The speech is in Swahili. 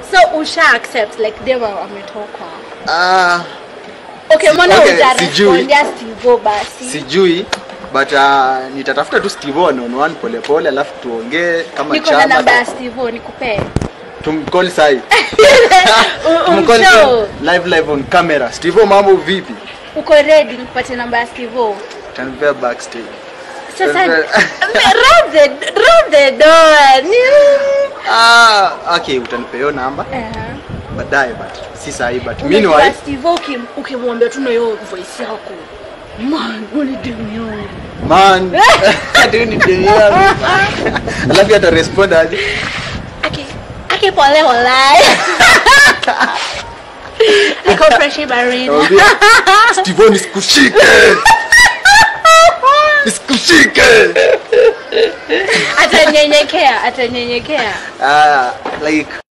So usha accept like they were wametoka. Okay, mbona utarespond stevo basi? Sijui but nitatafuta tu stevo on pole pole alafu tuongee kama chama. Niko na namba ya stevo nikupe. Tumcall sai. Tumcall live on camera. Stevo mambo vipi? Uko ready nipate namba ya stevo? Tanipea backstage. Sasa round the door. Okay, utanipea hiyo namba. Baadaye but si sahi but meanwhile stevo ukimwambia tu na hiyo voice yako. Man, uli demio. Man. Ati ni demio. Alafu ata respond aje? Okay, pole walai. Iko fresh baridi. Stevo nisikushike. Nisikushike. Atanyenyekea. Like